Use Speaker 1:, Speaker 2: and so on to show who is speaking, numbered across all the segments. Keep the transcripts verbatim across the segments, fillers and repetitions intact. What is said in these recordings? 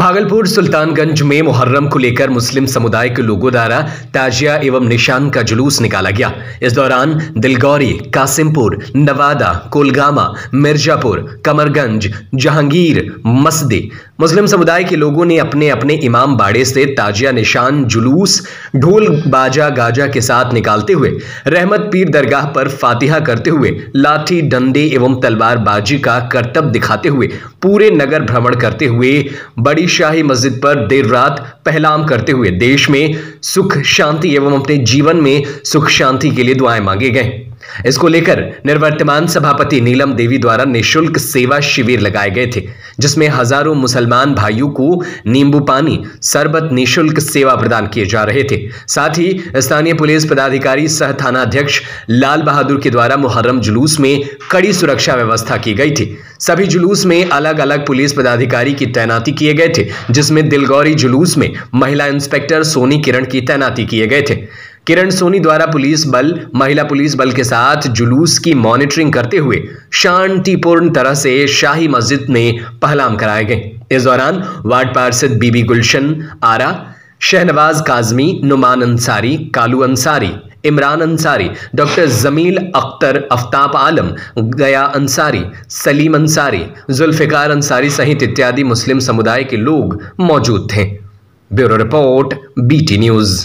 Speaker 1: भागलपुर सुल्तानगंज में मुहर्रम को लेकर मुस्लिम समुदाय के लोगों द्वारा ताजिया एवं निशान का जुलूस निकाला गया। इस दौरान दिलगौरी, कासिमपुर, नवादा, कोलगामा, मिर्जापुर, कमरगंज, जहांगीर, मसदी मुस्लिम समुदाय के लोगों ने अपने अपने इमाम बाड़े से ताजिया निशान जुलूस ढोल बाजा गाजा के साथ निकालते हुए रहमत पीर दरगाह पर फातिहा करते हुए लाठी डंडे एवं तलवारबाजी का करतब दिखाते हुए पूरे नगर भ्रमण करते हुए बड़ी शाही मस्जिद पर देर रात पहलाम करते हुए देश में सुख शांति एवं अपने जीवन में सुख शांति के लिए दुआएं मांगे गए। इसको लेकर निवर्तमान सभापति नीलम देवी द्वारा निःशुल्क सेवा शिविर लगाए गए थे, जिसमें हजारों मुसलमान भाइयों को नींबू पानी शरबत निःशुल्क सेवा प्रदान किए जा रहे थे। साथ ही स्थानीय पुलिस पदाधिकारी सह थाना अध्यक्ष लाल बहादुर के द्वारा मुहर्रम जुलूस में कड़ी सुरक्षा व्यवस्था की गई थी। सभी जुलूस में अलग अलग पुलिस पदाधिकारी की तैनाती किए गए थे, जिसमें दिलगौरी जुलूस में महिला इंस्पेक्टर सोनी किरण की तैनाती किए गए थे। किरण सोनी द्वारा पुलिस बल महिला पुलिस बल के साथ जुलूस की मॉनिटरिंग करते हुए शांतिपूर्ण तरह से शाही मस्जिद में पहलाम कराए गए। इस दौरान वार्ड पार्षद बीबी गुलशन आरा, शहनवाज काजमी, नुमान अंसारी, कालू अंसारी, इमरान अंसारी, डॉक्टर जमील अख्तर, अफ्ताब आलम, गया अंसारी, सलीम अंसारी, जुल्फिकार अंसारी सहित इत्यादि मुस्लिम समुदाय के लोग मौजूद थे। Bureau report, BT news.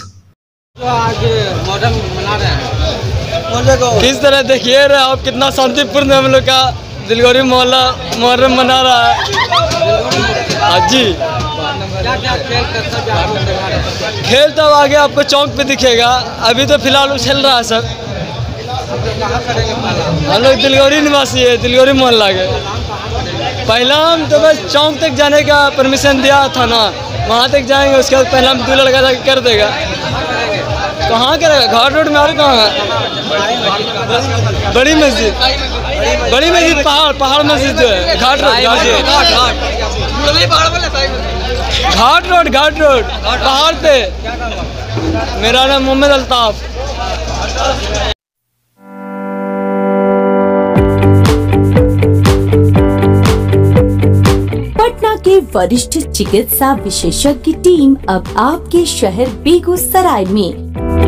Speaker 2: किस तरह देखिए रहे आप, कितना शांतिपूर्ण हम लोग का दिलगौरी मोहल्ला मुहर्रम मना रहा है। जी
Speaker 3: क्या क्या खेल कर
Speaker 2: खेल तब आगे आपको चौक पे दिखेगा, अभी तो फिलहाल चल रहा है सर। हम लोग दिलगौरी निवासी है, दिलगौरी मोहल्ला के। पहला हम तो बस चौक तक जाने का परमिशन दिया था ना, वहाँ तक जाएंगे, उसके बाद पहला हम दूल्हा लगा कर देगा। कहाँ करेगा? घाट रोड में और कहाँ है? बड़ी मस्जिद, बड़ी मस्जिद पहाड़ पहाड़ मस्जिद जो है Ghat road, Ghat road Ghat road पहाड़ पे। मेरा नाम मोहम्मद अल्ताफ।
Speaker 4: पटना के वरिष्ठ चिकित्सा विशेषज्ञ टीम अब आपके शहर बेगूसराय में।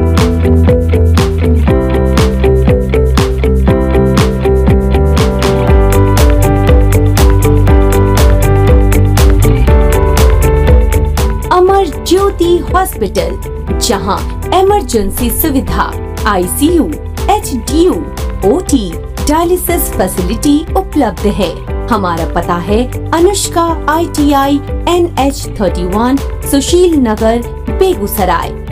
Speaker 4: अमर ज्योति हॉस्पिटल, जहां इमरजेंसी सुविधा, ICU, HDU, OT, dialysis facility उपलब्ध है। हमारा पता है Anushka ITI, N H thirty one, Sushil Nagar, Begusarai.